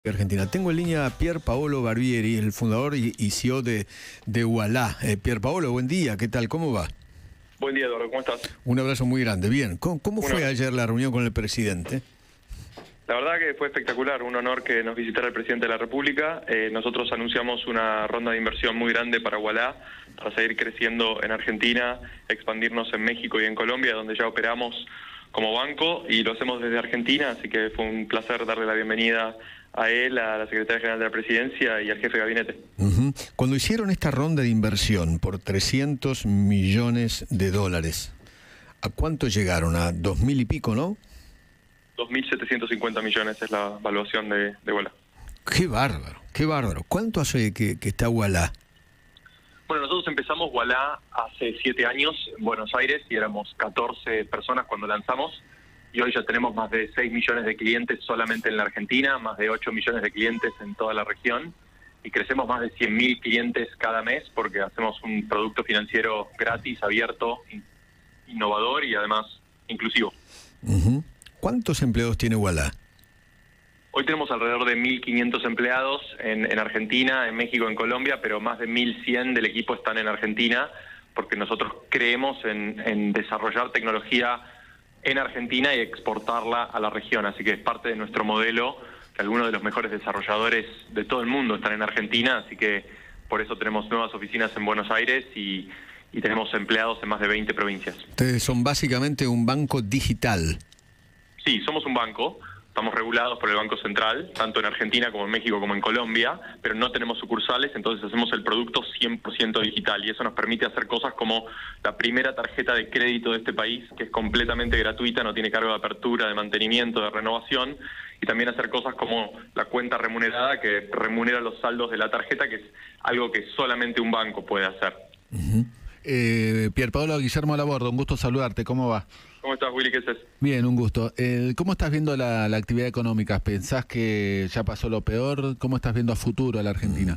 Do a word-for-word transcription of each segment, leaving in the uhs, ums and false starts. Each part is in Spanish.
Argentina. Tengo en línea a Pier Paolo Barbieri, el fundador y, y C E O de, de Ualá. Eh, Pier Paolo, buen día, ¿qué tal? ¿Cómo va? Buen día, Eduardo, ¿cómo estás? Un abrazo muy grande. Bien, ¿cómo, cómo fue Bueno, ayer la reunión con el presidente? La verdad que fue espectacular, un honor que nos visitara el presidente de la República. Eh, nosotros anunciamos una ronda de inversión muy grande para Ualá, para seguir creciendo en Argentina, expandirnos en México y en Colombia, donde ya operamos como banco, y lo hacemos desde Argentina, así que fue un placer darle la bienvenida a él, a la secretaria general de la Presidencia y al jefe de gabinete. Uh-huh. Cuando hicieron esta ronda de inversión por trescientos millones de dólares, ¿a cuánto llegaron? A dos mil y pico, ¿no? dos mil setecientos cincuenta millones es la valuación de, de Ualá. Qué bárbaro, qué bárbaro. ¿Cuánto hace que, que está Ualá? Bueno, nosotros empezamos Ualá hace siete años en Buenos Aires y éramos catorce personas cuando lanzamos. Y hoy ya tenemos más de seis millones de clientes solamente en la Argentina, más de ocho millones de clientes en toda la región, y crecemos más de cien mil clientes cada mes porque hacemos un producto financiero gratis, abierto, innovador y además inclusivo. Uh-huh. ¿Cuántos empleados tiene Ualá? Hoy tenemos alrededor de mil quinientos empleados en, en Argentina, en México, en Colombia, pero más de mil cien del equipo están en Argentina porque nosotros creemos en, en desarrollar tecnología en Argentina y exportarla a la región, así que es parte de nuestro modelo, que algunos de los mejores desarrolladores de todo el mundo están en Argentina, así que por eso tenemos nuevas oficinas en Buenos Aires y, y tenemos empleados en más de veinte provincias. Ustedes son básicamente un banco digital. Sí, somos un banco, estamos regulados por el Banco Central, tanto en Argentina como en México como en Colombia, pero no tenemos sucursales, entonces hacemos el producto cien por ciento digital y eso nos permite hacer cosas como la primera tarjeta de crédito de este país, que es completamente gratuita, no tiene cargo de apertura, de mantenimiento, de renovación, y también hacer cosas como la cuenta remunerada, que remunera los saldos de la tarjeta, que es algo que solamente un banco puede hacer. Uh-huh. eh, Pier Paolo, Guillermo Laborde, un gusto saludarte, ¿cómo va? ¿Cómo estás, Willy? ¿Qué haces? Bien, un gusto. Eh, ¿Cómo estás viendo la, la actividad económica? ¿Pensás que ya pasó lo peor? ¿Cómo estás viendo a futuro a la Argentina?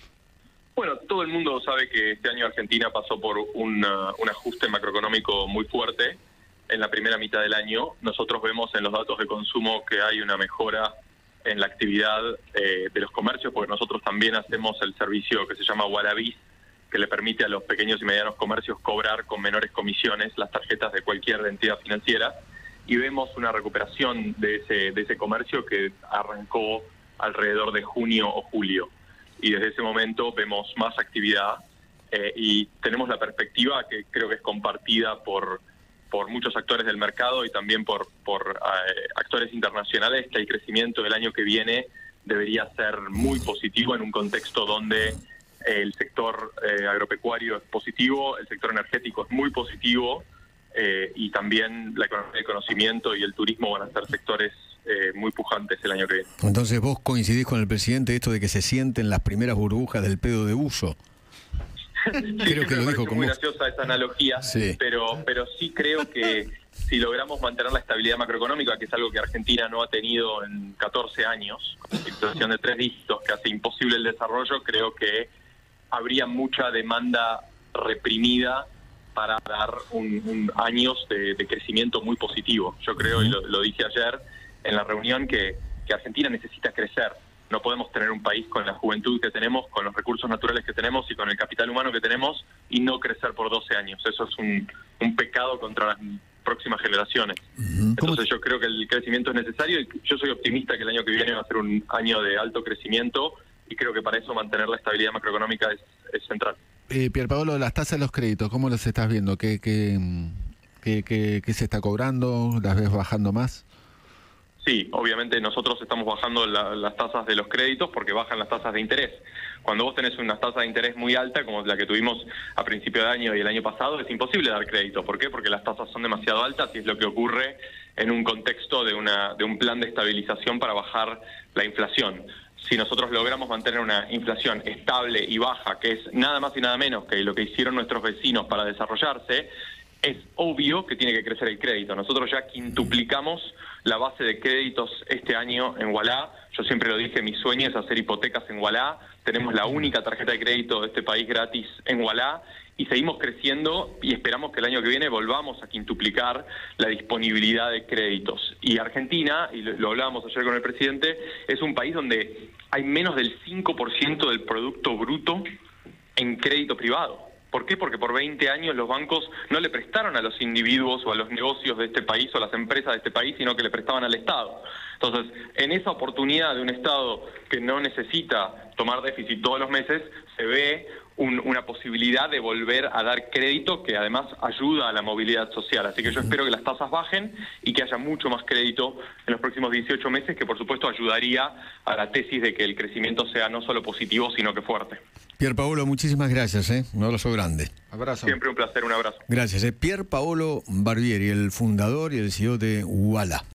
Bueno, todo el mundo sabe que este año Argentina pasó por una, un ajuste macroeconómico muy fuerte en la primera mitad del año. Nosotros vemos en los datos de consumo que hay una mejora en la actividad eh, de los comercios, porque nosotros también hacemos el servicio que se llama Ualá Biz, que le permite a los pequeños y medianos comercios cobrar con menores comisiones las tarjetas de cualquier entidad financiera, y vemos una recuperación de ese, de ese comercio que arrancó alrededor de junio o julio, y desde ese momento vemos más actividad eh, y tenemos la perspectiva que creo que es compartida por, por muchos actores del mercado y también por, por eh, actores internacionales, que el crecimiento del año que viene debería ser muy positivo en un contexto donde el sector eh, agropecuario es positivo, el sector energético es muy positivo eh, y también la economía del conocimiento y el turismo van a ser sectores eh, muy pujantes el año que viene. Entonces vos coincidís con el presidente esto de que se sienten las primeras burbujas del pedo de uso. Sí, creo que lo dijo como muy graciosa esa analogía, sí. pero, pero sí creo que si logramos mantener la estabilidad macroeconómica, que es algo que Argentina no ha tenido en catorce años, con una situación de tres dígitos que hace imposible el desarrollo, creo que habría mucha demanda reprimida para dar un, un años de, de crecimiento muy positivo. Yo creo, y lo, lo dije ayer en la reunión, que, que Argentina necesita crecer. No podemos tener un país con la juventud que tenemos, con los recursos naturales que tenemos y con el capital humano que tenemos y no crecer por doce años. Eso es un, un pecado contra las próximas generaciones. Entonces yo creo que el crecimiento es necesario y yo soy optimista que el año que viene va a ser un año de alto crecimiento, y creo que para eso mantener la estabilidad macroeconómica es, es central. Eh, Pier Paolo, las tasas de los créditos, ¿cómo las estás viendo? ¿Qué, qué, qué, qué, qué se está cobrando? ¿Las ves bajando más? Sí, obviamente nosotros estamos bajando la, las tasas de los créditos porque bajan las tasas de interés. Cuando vos tenés una tasa de interés muy alta, como la que tuvimos a principio de año y el año pasado, es imposible dar crédito. ¿Por qué? Porque las tasas son demasiado altas y es lo que ocurre en un contexto de, una, de un plan de estabilización para bajar la inflación. Si nosotros logramos mantener una inflación estable y baja, que es nada más y nada menos que lo que hicieron nuestros vecinos para desarrollarse, es obvio que tiene que crecer el crédito. Nosotros ya quintuplicamos la base de créditos este año en Ualá. Yo siempre lo dije, mi sueño es hacer hipotecas en Ualá. Tenemos la única tarjeta de crédito de este país gratis en Ualá y seguimos creciendo y esperamos que el año que viene volvamos a quintuplicar la disponibilidad de créditos. Y Argentina, y lo hablábamos ayer con el presidente, es un país donde hay menos del cinco por ciento del Producto Bruto en crédito privado. ¿Por qué? Porque por veinte años los bancos no le prestaron a los individuos o a los negocios de este país o a las empresas de este país, sino que le prestaban al Estado. Entonces, en esa oportunidad de un Estado que no necesita tomar déficit todos los meses, se ve un, una posibilidad de volver a dar crédito que además ayuda a la movilidad social. Así que yo espero que las tasas bajen y que haya mucho más crédito en los próximos dieciocho meses, que por supuesto ayudaría a la tesis de que el crecimiento sea no solo positivo, sino que fuerte. Pierpaolo, muchísimas gracias, ¿eh? Un abrazo grande. Abrazo. Siempre un placer, un abrazo. Gracias. ¿eh? Pierpaolo Barbieri, el fundador y el C E O de Ualá.